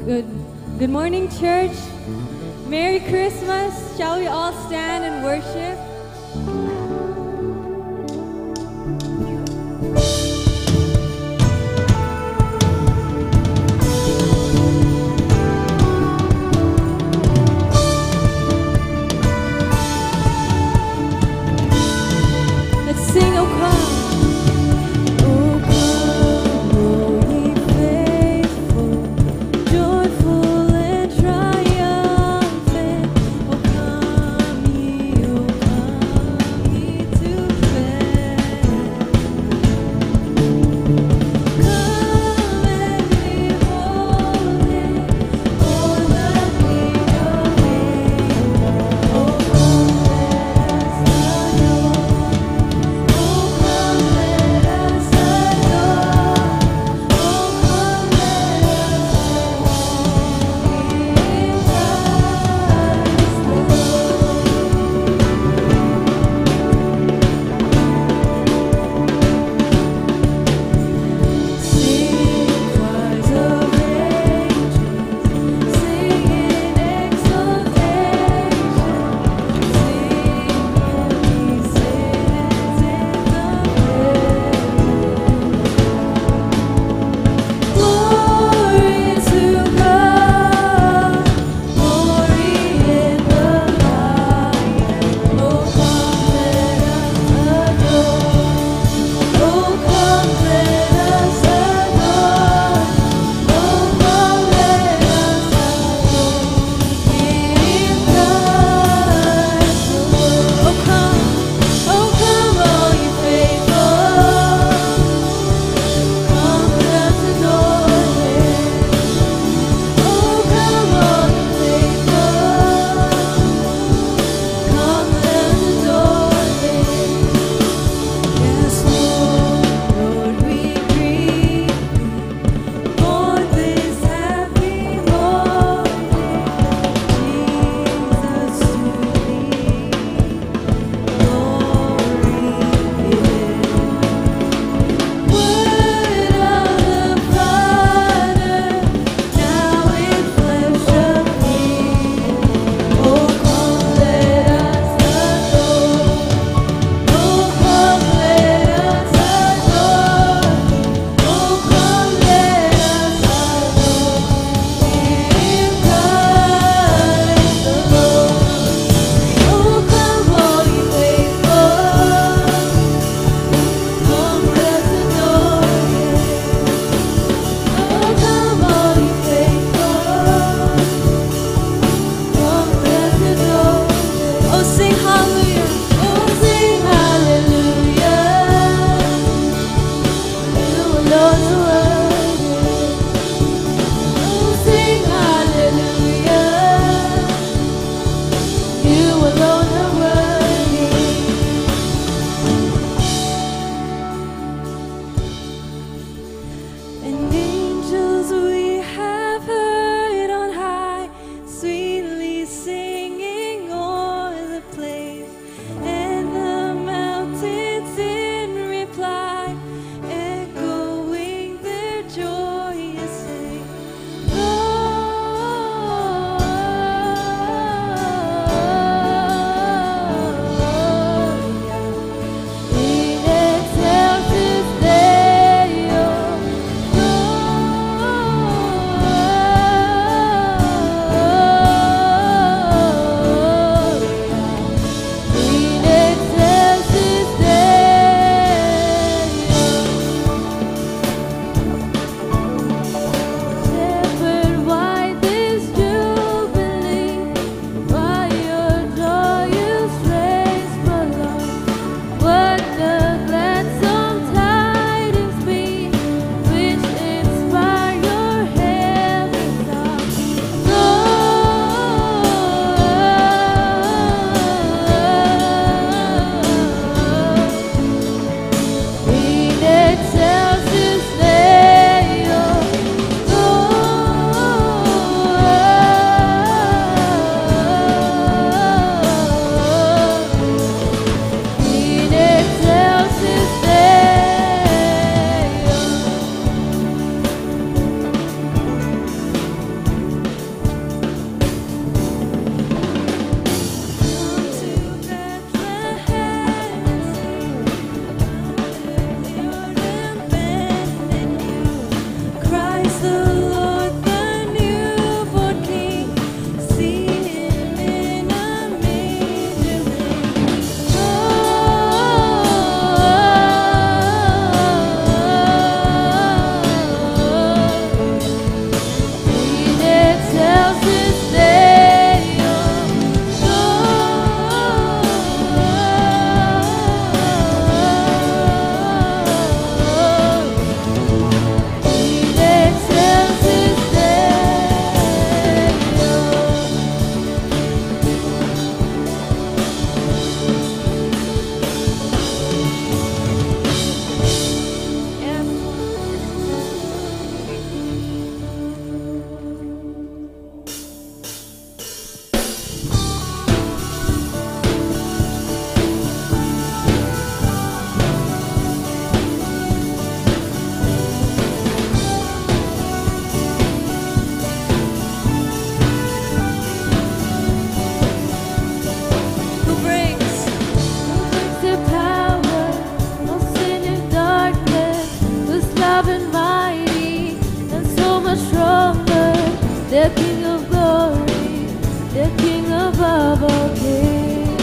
Good, good morning, church. Merry Christmas. Shall we all stand and worship? Let's sing, oh come. Oh come, holy faithful, joyful and triumphant. Oh come ye, the King of glory, the King above all kings.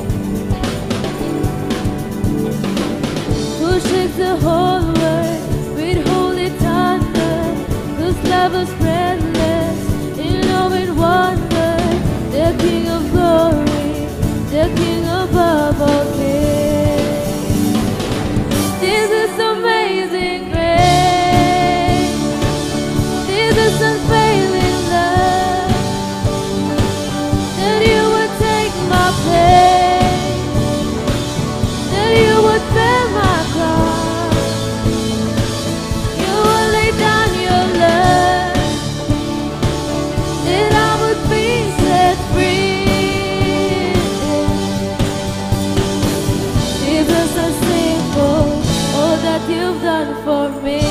Who shakes the whole world with holy thunder, whose love is endless in awe and wonder, the King of glory, the King above all kings. This is amazing grace. This is unfailing love, that you would take my place, that you would bear my cross, you would lay down your love, that I would be set free. Jesus, I sing for all that you've done for me.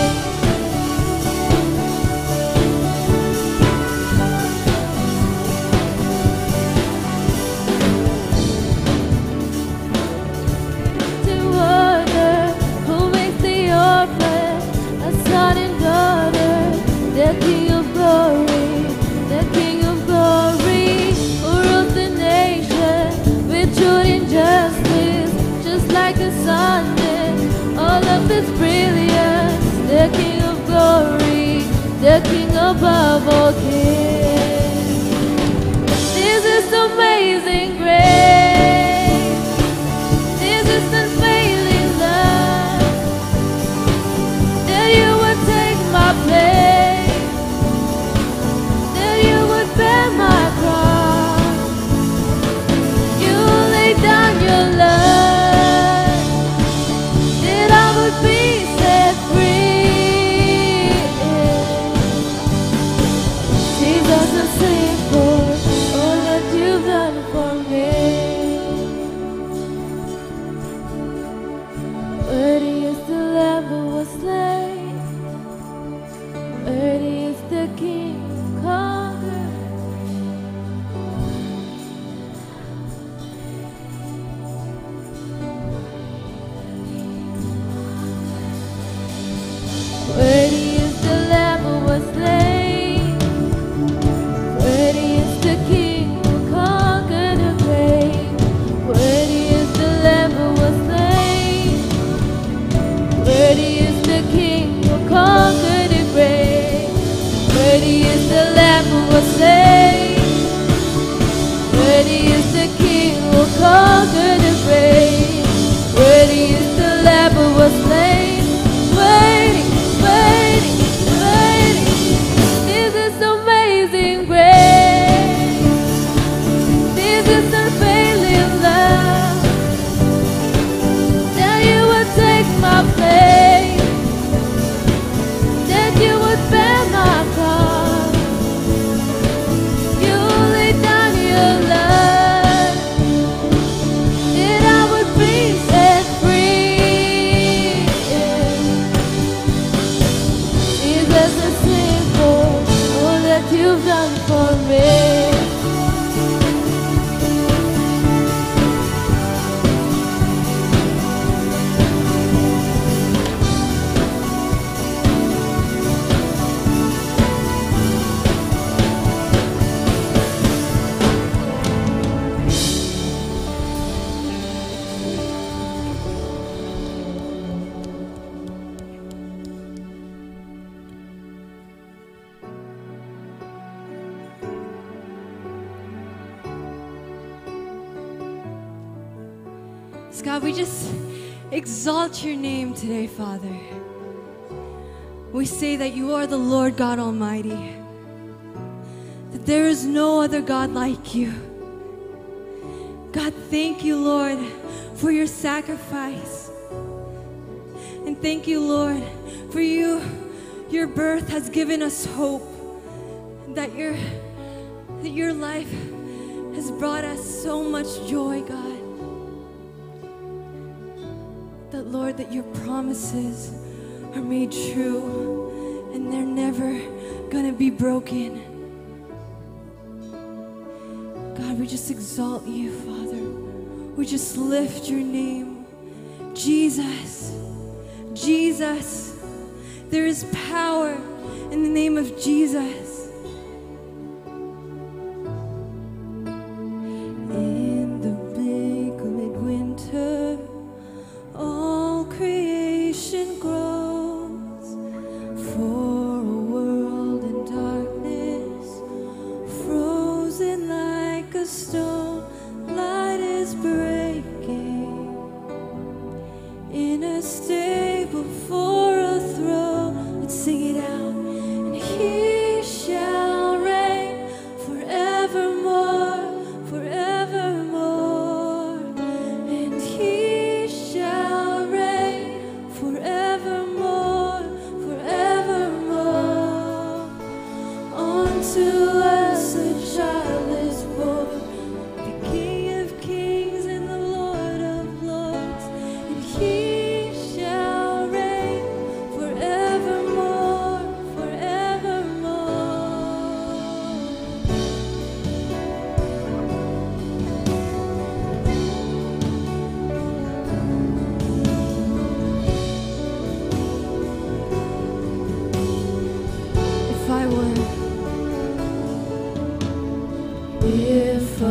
The water who makes the orphan a son and daughter, the King of glory, the King of glory, who rules the nation with truth and justice, just like the sun did. All of this brilliance, the King of glory, the King above all kings. This is amazing grace. This is unfailing love, that you would take my place, that you would bear my cross, you lay down your love, that I would be set free. Jesus, I sing for all that you've done for me. Worthy is the Lamb who was slain, worthy is the King who conquered. Worthy is the Lamb who was slain, worthy is the King who conquered the grave. Worthy is the Lamb who was slain, worthy is the King who conquered the grave. Worthy is the Lamb who was slain, worthy is the King who conquered the grave. Worthy is the Lamb who was slain, worthy, worthy, worthy. This is amazing grace. This is unfailing love, that you would take my place, that you would bear my cross, you lay down your love, that I would be set free. Jesus, I sing for all that you've done for me. God, we just exalt your name today, Father. We say that you are the Lord God Almighty, that there is no other God like you. God, thank you, Lord, for your sacrifice. And thank you, Lord, for your birth has given us hope, that your life has brought us so much joy, God. That, Lord, that your promises are made true and they're never gonna be broken. God, we just exalt you, Father. We just lift your name. Jesus, Jesus, there is power in the name of Jesus.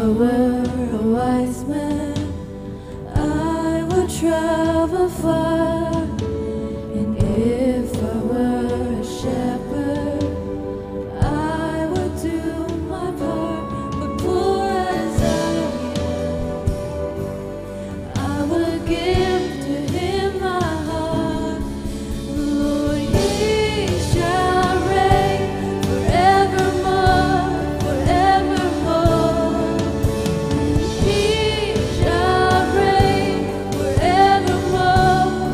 were a wise man, I would travel far. And if I were a shepherd, I would do my part. But poor as I am, I would give to him my heart. Lord, he shall reign forevermore, forevermore. He shall reign forevermore,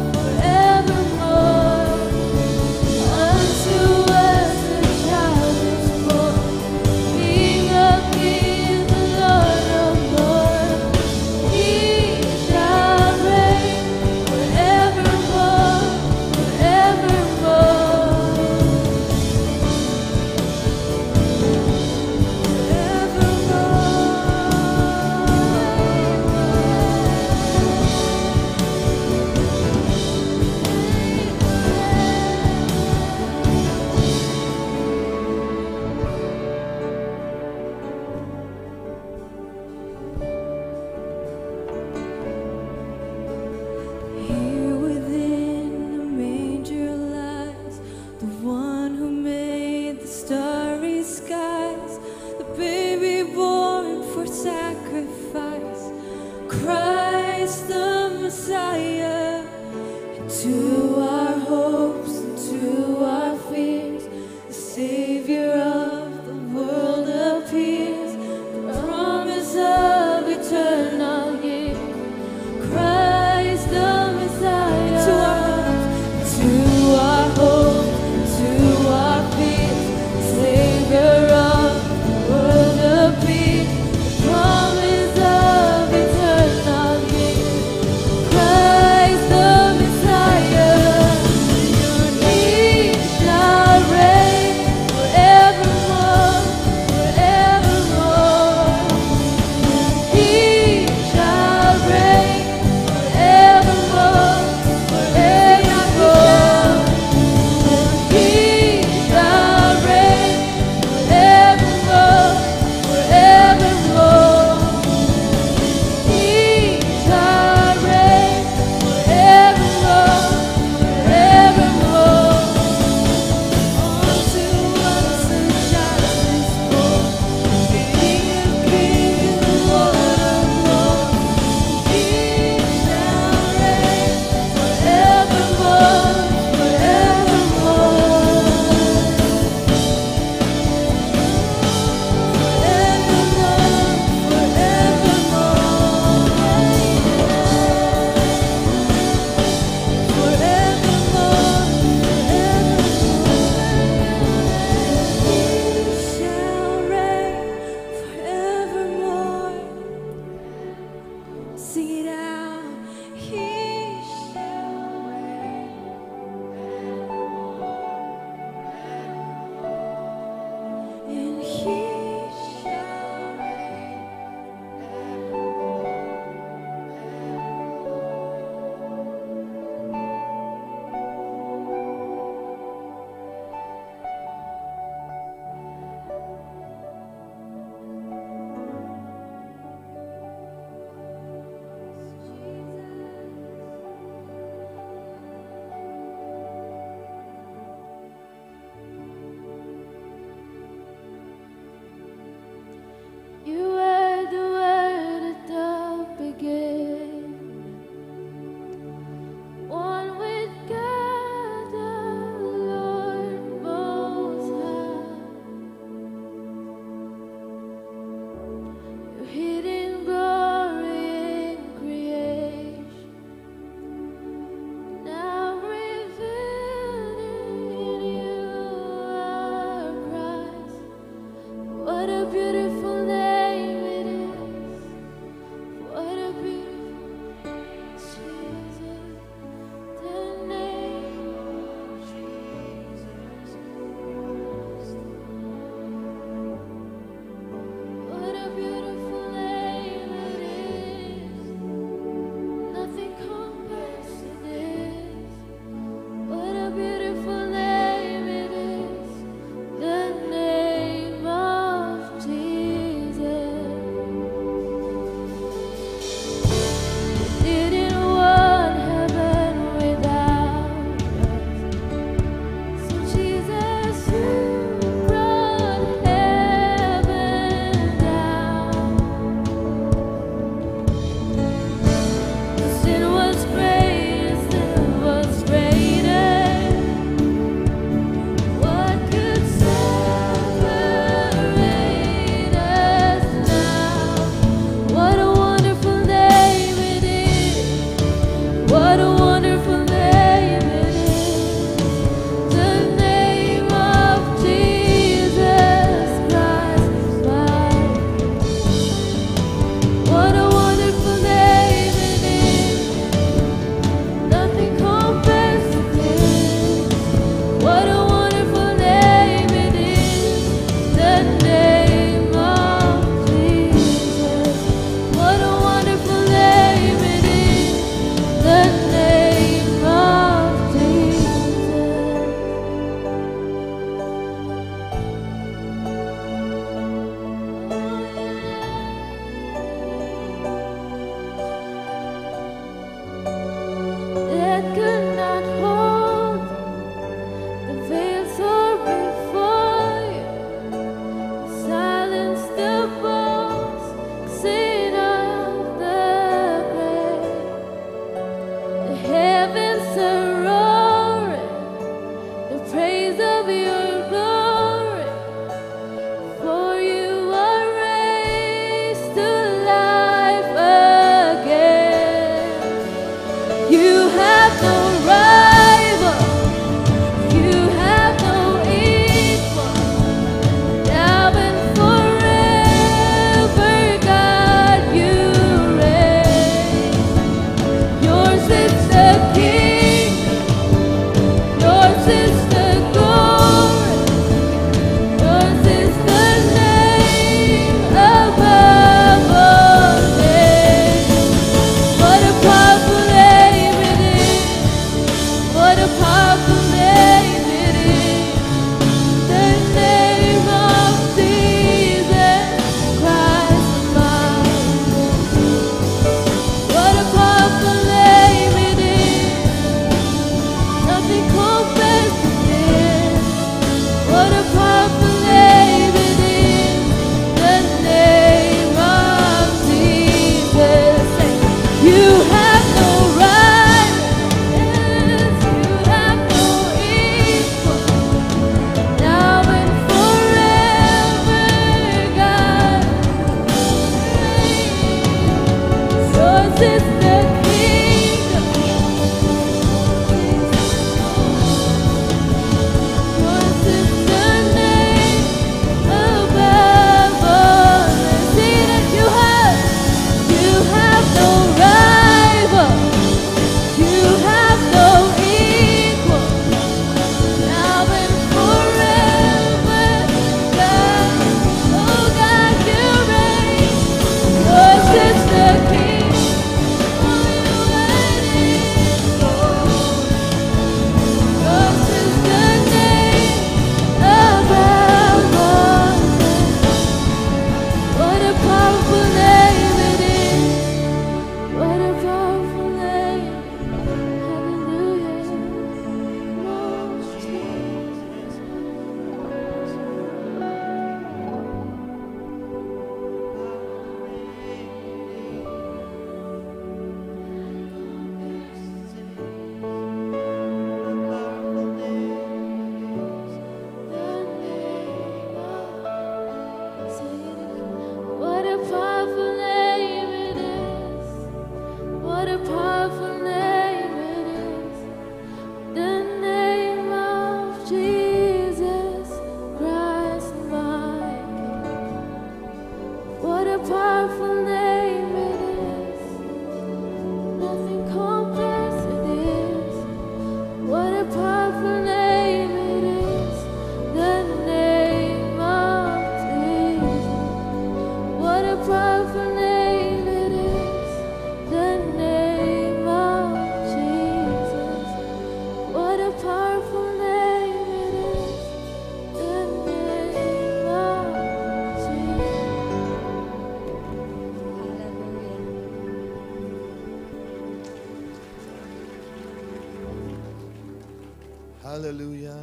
What a wonderful name it is, the name of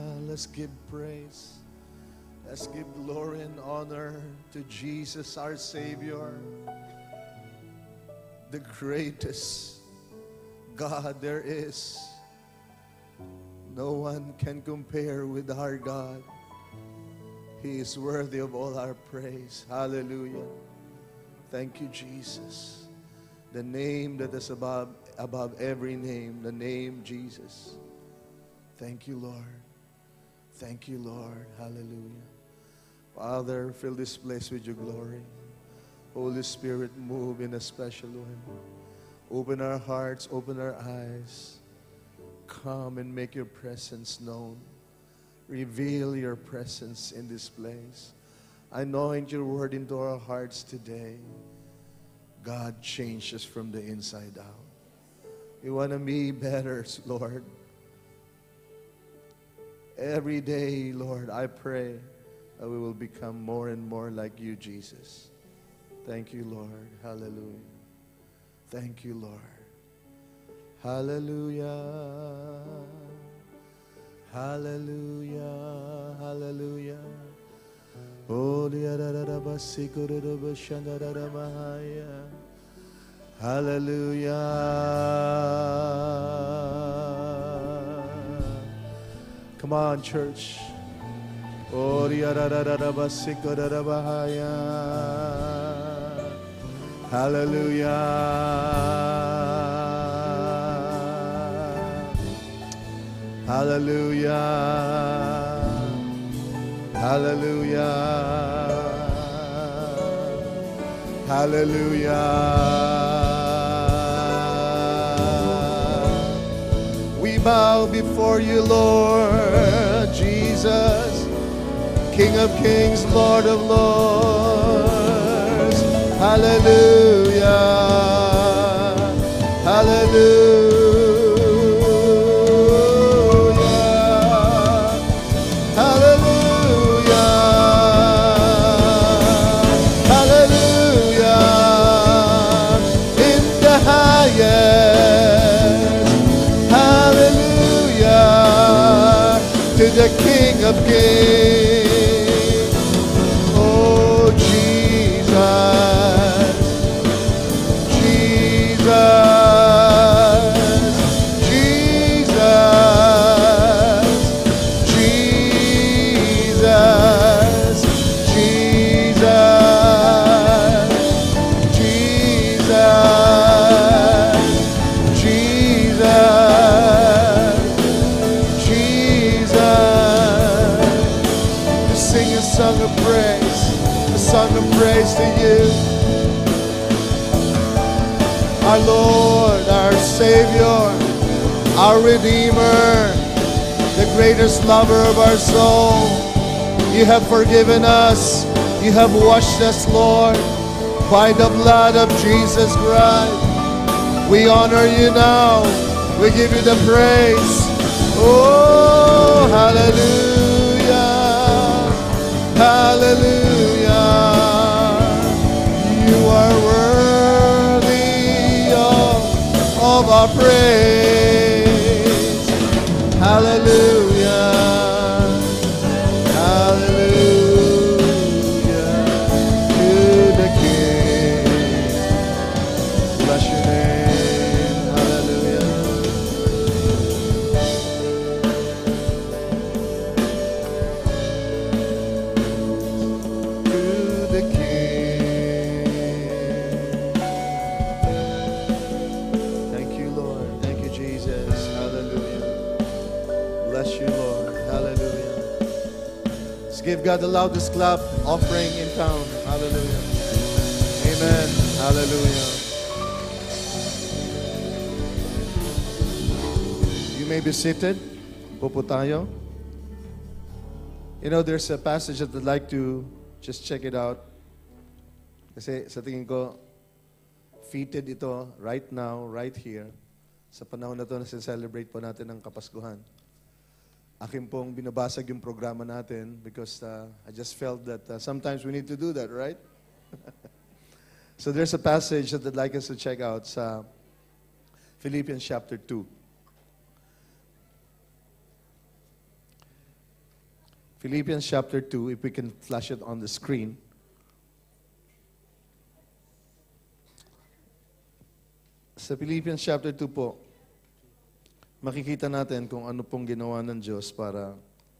Let's give praise. Let's give glory and honor to Jesus, our Savior, the greatest God there is. No one can compare with our God. He is worthy of all our praise. Hallelujah. Thank you, Jesus. The name that is above every name, the name Jesus. Thank you, Lord. Thank you, Lord. Hallelujah. Father, fill this place with your glory. Holy Spirit, move in a special way. Open our hearts, open our eyes. Come and make your presence known. Reveal your presence in this place. Anoint your word into our hearts today. God, change us from the inside out. We want to be better, Lord. Every day, Lord, I pray that we will become more and more like you, Jesus. Thank you, Lord. Hallelujah. Thank you, Lord. Hallelujah. Hallelujah. Hallelujah. Hallelujah. Come on, church. Hallelujah. Hallelujah. Hallelujah. Hallelujah. We bow before you, Lord Jesus, King of kings, Lord of lords. Hallelujah. Hallelujah. The King of Kings, oh Jesus, Jesus, Jesus, Jesus, Jesus, Jesus, sing a song of praise to you, our Lord, our Savior, our Redeemer, the greatest lover of our soul. You have forgiven us. You have washed us, Lord, by the blood of Jesus Christ. We honor you now. We give you the praise. Oh, hallelujah. Hallelujah. You are worthy of our praise. Hallelujah. Hallelujah. To the King. Bless your name. Hallelujah. Give God the loudest clap offering in town. Hallelujah. Amen. Hallelujah. You may be seated. Pupo tayo. You know, there's a passage that I'd like to just check it out. Kasi sa tingin ko, fitted ito right now, right here. Sa panahon na ito na celebrate po natin ang Kapaskuhan. Akin pong binabasag yung programa natin because I just felt that sometimes we need to do that, right? So there's a passage that I'd like us to check out sa Philippians chapter 2. Philippians chapter 2, if we can flash it on the screen. Sa Philippians chapter 2 po, makikita natin kung ano pong ginawa ng Diyos para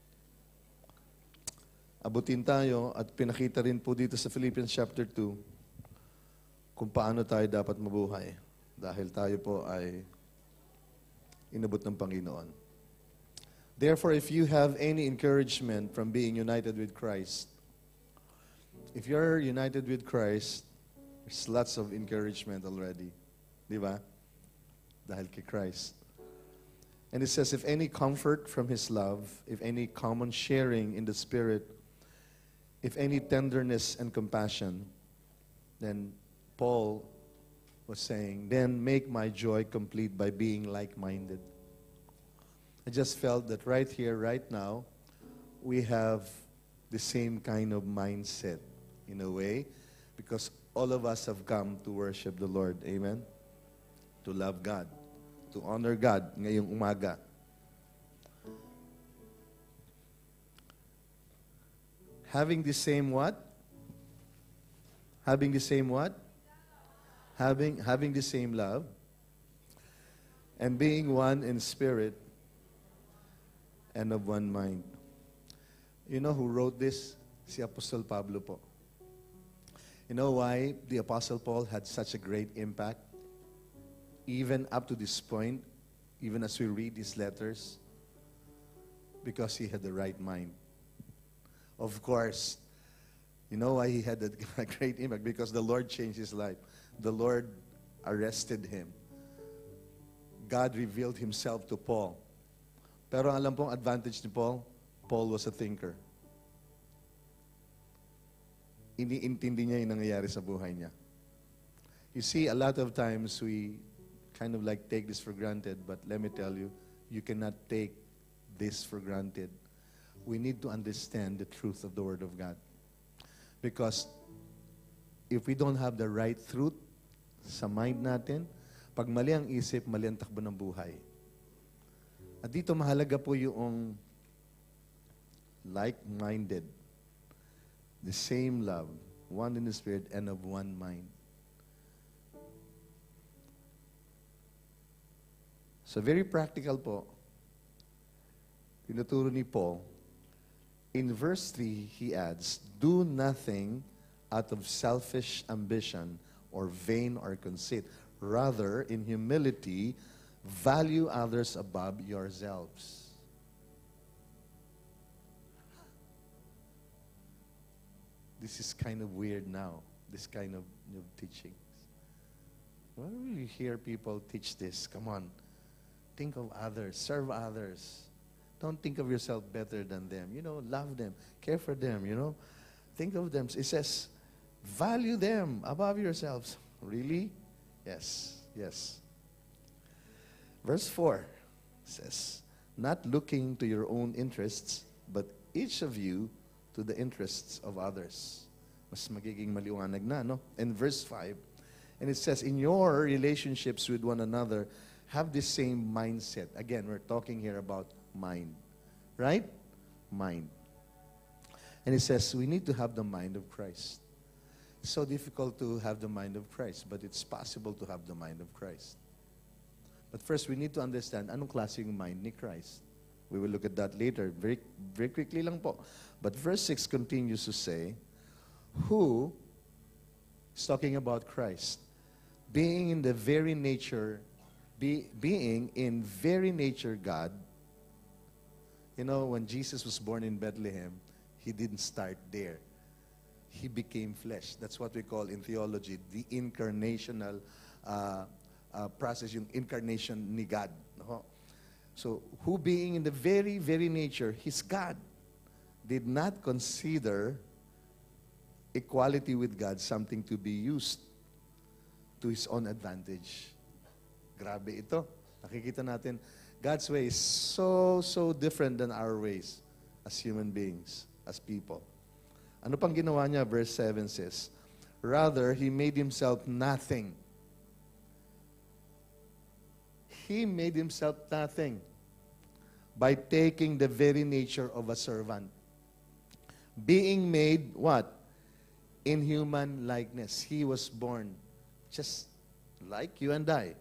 abutin tayo at pinakita rin po dito sa Philippians chapter 2 kung paano tayo dapat mabuhay dahil tayo po ay inabot ng Panginoon. Therefore, if you have any encouragement from being united with Christ, if you're united with Christ, there's lots of encouragement already. Di ba? Dahil kay Christ. And it says, if any comfort from His love, if any common sharing in the Spirit, if any tenderness and compassion, then Paul was saying, then make my joy complete by being like-minded. I just felt that right here, right now, we have the same kind of mindset in a way because all of us have come to worship the Lord. Amen? To love God, to honor God ngayong umaga. Having the same what? Having the same what? Having the same love. And being one in spirit and of one mind. You know who wrote this? Si Apostle Pablo po. You know why the Apostle Paul had such a great impact? Even up to this point, even as we read his letters, because he had the right mind. Of course, you know why he had a great impact? Because the Lord changed his life. The Lord arrested him. God revealed Himself to Paul. Pero alam pong advantage ni Paul, Paul was a thinker. Iniintindi niya yung nangyayari sa buhay niya. You see, a lot of times we kind of like take this for granted, but let me tell you, you cannot take this for granted. We need to understand the truth of the Word of God. Because if we don't have the right truth sa mind natin, pag mali ang isip, mali ang takbo ng buhay. At dito mahalaga po yung like-minded, the same love, one in the Spirit and of one mind. So very practical po, tinuturo ni Paul. In verse 3, he adds, do nothing out of selfish ambition or vain or conceit. Rather, in humility, value others above yourselves. This is kind of weird now, this kind of teachings. When we hear people teach this, come on, think of others, serve others. Don't think of yourself better than them. You know, love them, care for them, you know. Think of them. It says, value them above yourselves. Really? Yes, yes. Verse 4 says, not looking to your own interests, but each of you to the interests of others. Mas magiging maliwanag na, no? And verse 5, and it says, in your relationships with one another, have the same mindset. Again, we're talking here about mind. Right? Mind. And it says, we need to have the mind of Christ. It's so difficult to have the mind of Christ, but it's possible to have the mind of Christ. But first, we need to understand anong klaseng mind ni Christ. We will look at that later. Very, very quickly lang po. But verse 6 continues to say, who is talking about Christ, being in the very nature, being in very nature God. You know, when Jesus was born in Bethlehem, He didn't start there. He became flesh. That's what we call in theology the incarnational process, yung incarnation ni God. No? So, who being in the very, very nature, He's God, did not consider equality with God something to be used to His own advantage. Grabe ito. Nakikita natin, God's way is so different than our ways as human beings, as people. Ano pang ginawa niya? Verse 7 says, rather, He made Himself nothing. He made Himself nothing by taking the very nature of a servant. being made what? In human likeness. He was born just like you and I.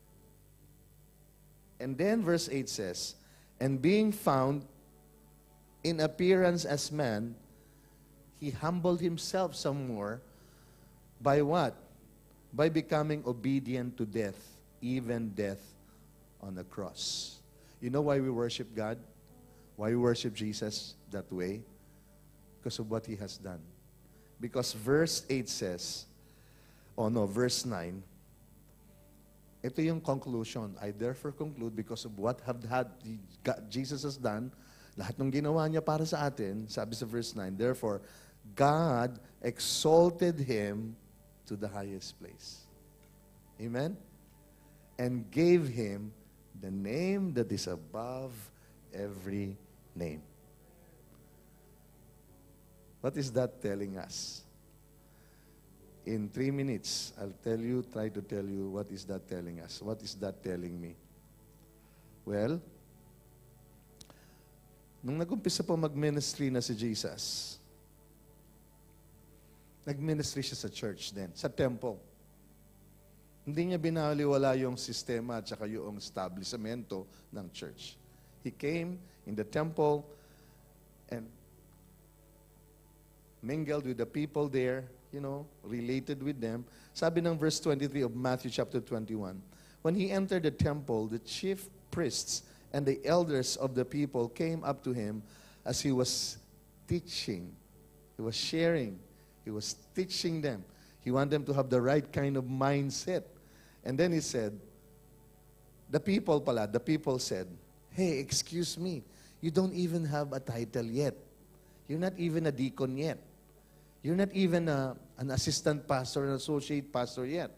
And then verse 8 says, and being found in appearance as man, he humbled himself some more by what? By becoming obedient to death, even death on the cross. You know why we worship God? Why we worship Jesus that way? Because of what He has done. Because verse 8 says, verse 9, ito yung conclusion. I therefore conclude because of what Jesus has done, lahat ng ginawa niya para sa atin, sabi sa verse 9, therefore, God exalted Him to the highest place. Amen? And gave Him the name that is above every name. What is that telling us? In 3 minutes, I'll try to tell you what is that telling us. What is that telling me? Well, nung nag-umpisa po mag-ministry na si Jesus, nag-ministry siya sa church din, sa temple. Hindi niya binaliwala yung sistema at saka yung establishmento ng church. He came in the temple and mingled with the people there, related with them. Sabi ng verse 23 of Matthew chapter 21, when he entered the temple, the chief priests and the elders of the people came up to him as he was teaching. He was sharing. He was teaching them. He wanted them to have the right kind of mindset. And then he said, the people said, hey, excuse me, you don't even have a title yet. You're not even a deacon yet. You're not even an assistant pastor, an associate pastor yet.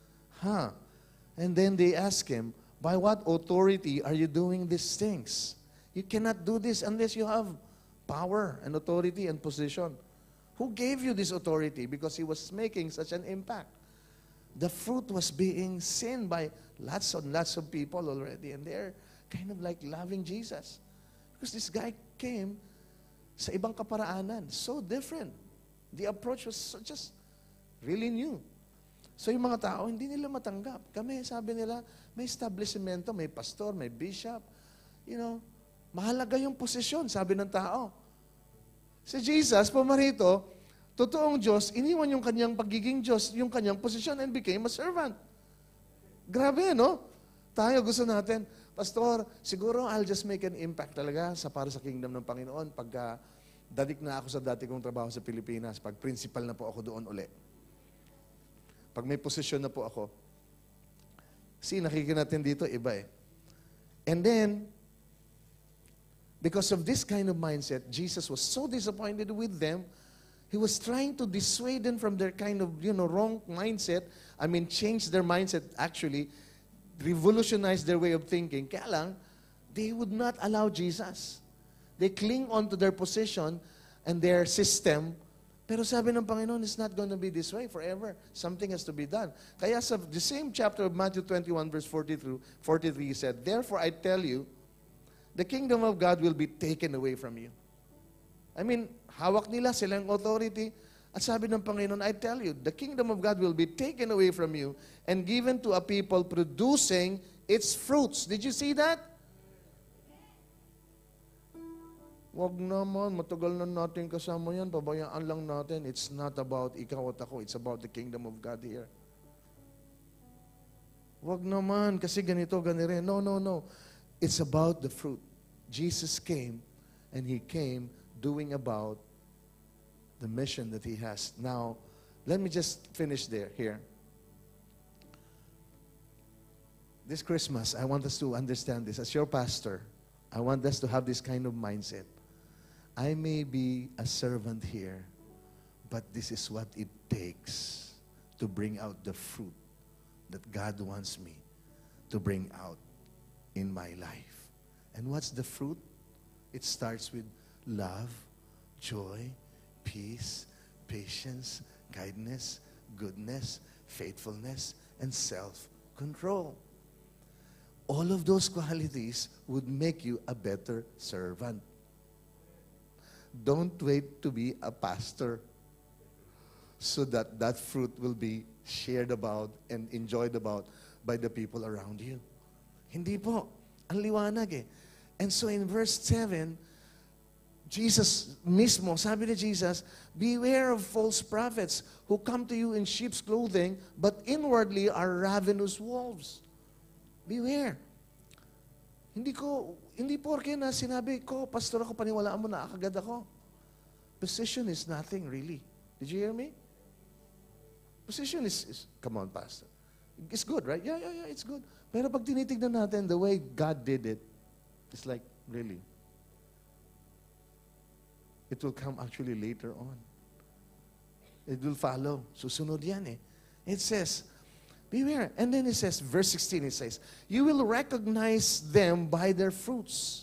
And then they ask him, by what authority are you doing these things? You cannot do this unless you have power and authority and position. Who gave you this authority? Because he was making such an impact. The fruit was being seen by lots and lots of people already, and they're kind of like loving Jesus. Because this guy came sa ibang kaparaanan, so different. The approach was just really new. So yung mga tao, hindi nila matanggap. Kami, sabi nila, may establishmento, may pastor, may bishop. Mahalaga yung posisyon, sabi ng tao. Si Jesus, pumarito, totoong Diyos, iniwan yung kanyang pagiging Diyos, yung kanyang posisyon, and became a servant. Grabe, no? Tayo gusto natin, Pastor, siguro I'll just make an impact talaga para sa kingdom ng Panginoon pagka dadik na ako sa dati kong trabaho sa Pilipinas, pag principal na po ako doon uli. Pag may posisyon na po ako. Nakikita natin dito, iba eh. And then, because of this kind of mindset, Jesus was so disappointed with them. He was trying to dissuade them from their kind of, wrong mindset. Change their mindset, actually, revolutionize their way of thinking. Kaya lang, they would not allow Jesus. They cling on to their position and their system. Pero sabi ng Panginoon, it's not going to be this way forever. Something has to be done. Kaya sa the same chapter of Matthew 21, verse 43, he said, therefore I tell you, the kingdom of God will be taken away from you. Hawak nila silang authority. At sabi ng Panginoon, I tell you, the kingdom of God will be taken away from you and given to a people producing its fruits. Did you see that? Wag naman, matagal na natin kasama yan, pabayaan lang natin. It's not about ikaw at ako, it's about the kingdom of God here. Wag naman, kasi ganito, ganire. No. It's about the fruit. Jesus came, and He came doing about the mission that He has. Now, let me just finish here. This Christmas, I want us to understand this. As your pastor, I want us to have this kind of mindset. I may be a servant here, but this is what it takes to bring out the fruit that God wants me to bring out in my life. And what's the fruit? It starts with love, joy, peace, patience, kindness, goodness, faithfulness, and self-control. All of those qualities would make you a better servant. Don't wait to be a pastor so that that fruit will be shared about and enjoyed about by the people around you. Hindi po. Ang liwanag eh. And so in verse 7, Jesus mismo, sabi ni Jesus, beware of false prophets who come to you in sheep's clothing, but inwardly are ravenous wolves. Beware. Hindi porke na sinabi ko, pastor ako, paniwalaan mo na akagad ako. Position is nothing really. Did you hear me? Position is come on, pastor. It's good, right? Yeah, it's good. Pero pag tinitignan natin, the way God did it, it's like, really, it will come actually later on. It will follow. Susunod yan eh. It says, beware. And then it says, verse 16, it says, you will recognize them by their fruits.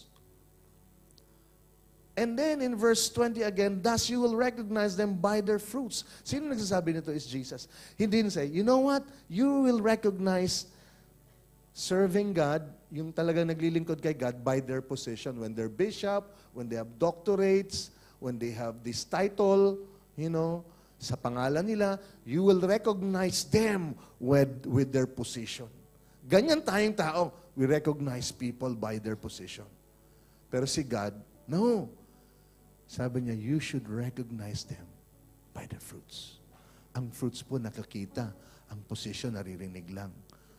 And then in verse 20 again, thus you will recognize them by their fruits. Sino nagsasabi nito is Jesus. He didn't say, you know what? You will recognize serving God, yung talagang naglilingkod kay God, by their position. When they're bishop, when they have doctorates, when they have this title, sa pangalan nila, you will recognize them with their position. Ganyan tayong tao. We recognize people by their position. Pero si God, no. Sabi niya, you should recognize them by their fruits. Ang fruits po nakakita. Ang position naririnig lang.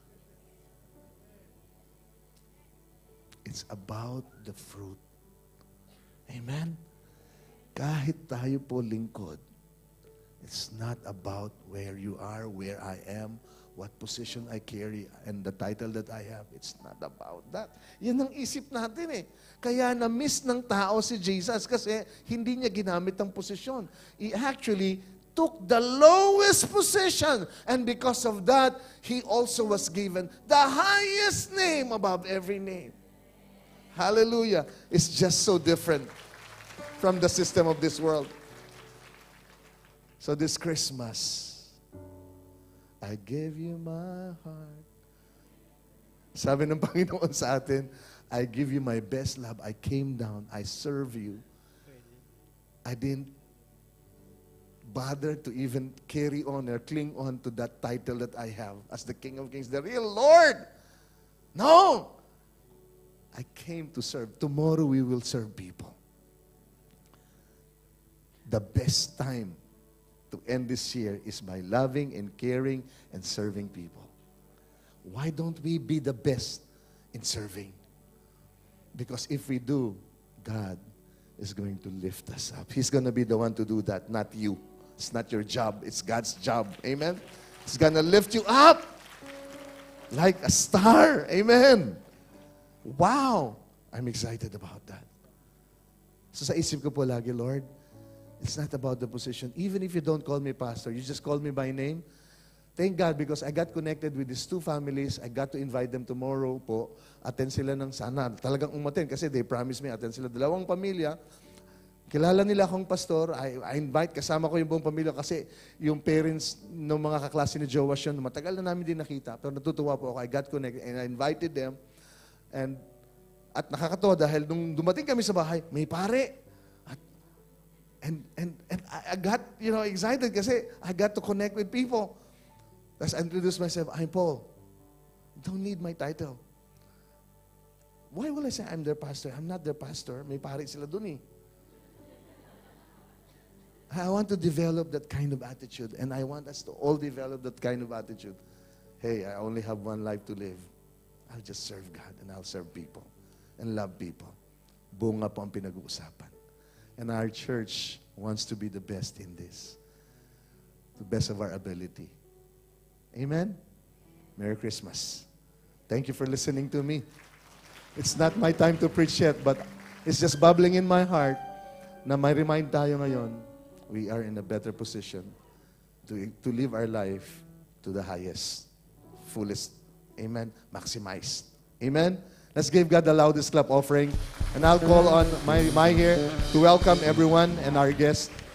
It's about the fruit. Amen? Kahit tayo po lingkod, it's not about where you are, where I am, what position I carry, and the title that I have. It's not about that. Yan ang isip natin eh. Kaya na-miss ng tao si Jesus kasi hindi niya ginamit ang posisyon. He actually took the lowest position, and because of that, He also was given the highest name above every name. Hallelujah. It's just so different from the system of this world. So this Christmas, I give you my heart. Sabi ng Panginoon sa atin, I give you my best love. I came down. I serve you. I didn't bother to even carry on or cling on to that title that I have as the King of Kings, the real Lord. No! I came to serve. Tomorrow we will serve people. The best time to end this year is by loving and caring and serving people. Why don't we be the best in serving? Because if we do, God is going to lift us up. He's going to be the one to do that, not you. It's not your job. It's God's job. Amen? He's going to lift you up like a star. Amen? Wow! I'm excited about that. So sa isip ko po lagi, Lord, it's not about the position. Even if you don't call me pastor, you just call me by name. Thank God because I got connected with these two families. I got to invite them tomorrow po. Attend sila ng sana. Talagang umattend kasi they promised me attend sila. Dalawang pamilya. Kilala nila akong pastor. I invite, kasama ko yung buong pamilya kasi yung parents ng mga kaklase ni Joash yun, matagal na namin din nakita. Pero natutuwa po ako. I got connected and I invited them. At nakakatawa dahil nung dumating kami sa bahay, may pare. And I got, excited kasi I got to connect with people. As I introduced myself, I'm Paul. Don't need my title. Why will I say I'm their pastor? I'm not their pastor. May pare sila dun eh. I want to develop that kind of attitude, and I want us to all develop that kind of attitude. Hey, I only have one life to live. I'll just serve God, and I'll serve people, and love people. Bunga po ang pinag-uusapan. And our church wants to be the best in this. The best of our ability. Amen? Merry Christmas. Thank you for listening to me. It's not my time to preach yet, but it's just bubbling in my heart na may remind tayo ngayon, we are in a better position to live our life to the highest, fullest. Amen? Maximized. Amen? Let's give God the loudest clap offering. And I'll call on my here to welcome everyone and our guests.